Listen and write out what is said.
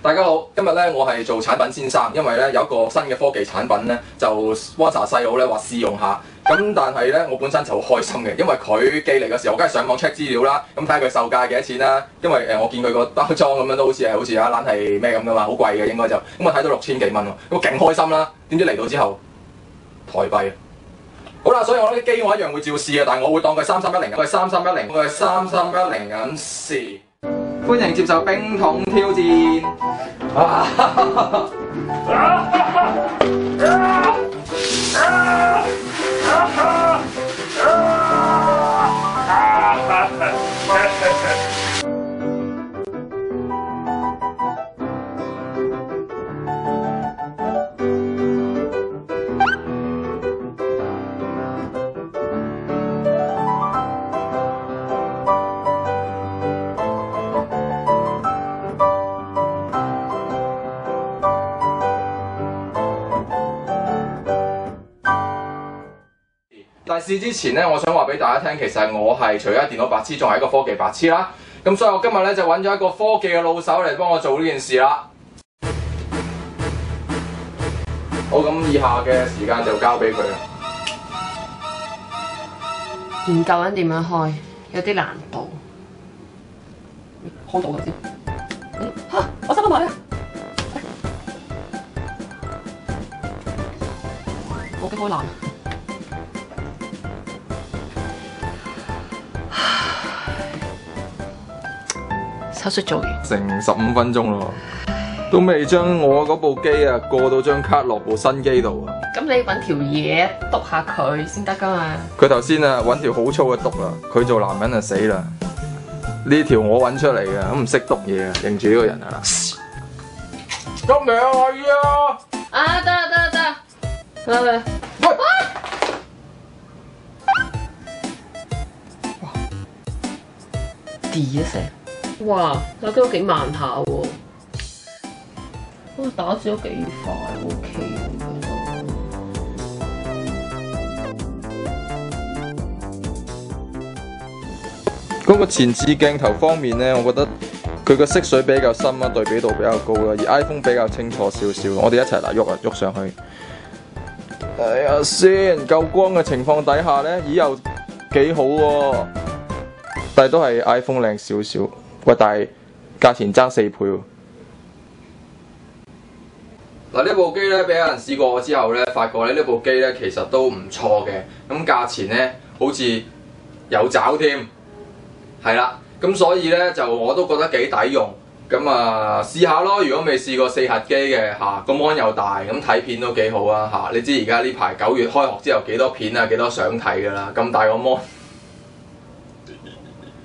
大家好，今日咧我係做產品先生，因為咧有一個新嘅科技產品咧，就 Wasa 細佬咧話試用下，咁但係咧我本身就好開心嘅，因為佢寄嚟嘅時候，我梗係上網 check 資料啦，咁睇下佢售價幾多錢啦，因為我見佢個包裝咁樣都好似有一攬係咩咁噶嘛，好貴嘅應該就，咁我睇到6000幾蚊喎，咁我勁開心啦，點知嚟到之後台幣。好啦，所以我啲機我一樣會照試嘅，但係我會當佢3310，佢係3310，佢係3310咁試。歡迎接受冰桶挑戰。但係試之前咧，我想話俾大家聽，其實我係除咗電腦白痴，仲係一個科技白痴啦。咁所以我今日咧就揾咗一個科技嘅老手嚟幫我做呢件事啦。好，咁以下嘅時間就交俾佢啦。 研究緊點樣開，有啲難度。開到佢先。我收得埋啊！我幾開難。手術做完， 成15分鐘咯，都未將我嗰部機啊過到張卡落部新機度啊！ 咁你揾條嘢篤下佢先得噶嘛？ 佢頭先啊揾條好粗嘅篤啦，佢做男人就死啦！呢條我揾出嚟嘅，咁唔識篤嘢啊，認住呢個人啊！咁名係啊！ 啊得，喂！跌一聲。哇！打機都幾慢下喎，打字都幾快 ，OK 嗰個前置鏡頭方面呢，我覺得佢個色水比較深啦，對比度比較高啦，而 iPhone 比較清楚少少。我哋一齊嚟喐上去。睇下先，夠光嘅情況底下呢，咦又幾好喎，但係都係 iPhone 靚少少。喂，但係價錢爭4倍喎。嗱，呢部機咧俾有人試過之後咧，發覺咧呢部機咧其實都唔錯嘅。咁價錢咧好似有找添，係啦。咁所以咧就我都覺得幾抵用。咁啊試下咯，如果未試過4核機嘅嚇，個 mon 又大，咁睇片都幾好啊嚇。你知而家呢排9月開學之後幾多片啊，幾多相睇㗎啦，咁大個 mon。